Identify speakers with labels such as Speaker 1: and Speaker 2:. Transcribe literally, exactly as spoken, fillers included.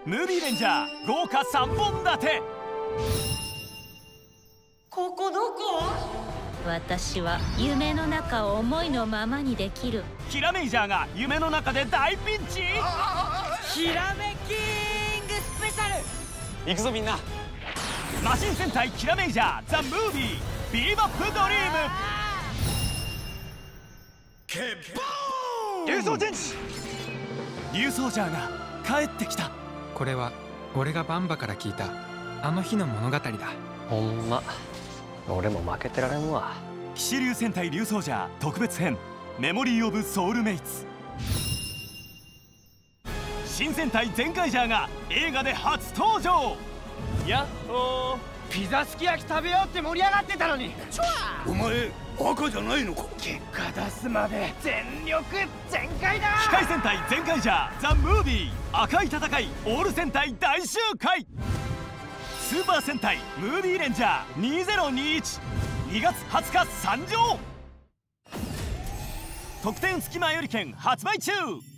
Speaker 1: ムービーレンジャー豪華さんぼん立て。
Speaker 2: ここどこ？
Speaker 3: 私は夢の中を思いのままにできる。
Speaker 1: キラメイジャーが夢の中で大ピンチ。
Speaker 2: ひらめキングスペシャル。
Speaker 4: 行くぞみんな。
Speaker 1: マシン戦隊キラメイジャーザ・ムービービーバップドリーム。ケボーン！
Speaker 4: 竜装チェンジ。
Speaker 1: 竜ソージャーが帰ってきた。
Speaker 5: これは俺がバンバから聞いたあの日の物語だ。
Speaker 6: ほんま俺も負けてられんわ。
Speaker 1: 騎士竜戦隊竜ソージャー特別編メモリー・オブ・ソウルメイツ。新戦隊ゼンカイジャーが映画で初登場。
Speaker 4: やっほー。ピザすき焼き食べようって盛り上がってたのに。
Speaker 7: お前赤じゃないのか。
Speaker 4: 結果出すまで全力全開だ。
Speaker 1: 機械戦隊ゼンカイジャーザ・ムービー赤い戦いオール戦隊大集会。スーパー戦隊ムービーレンジャーにせんにじゅういち にがつはつか参上。特典付き前売り券発売中。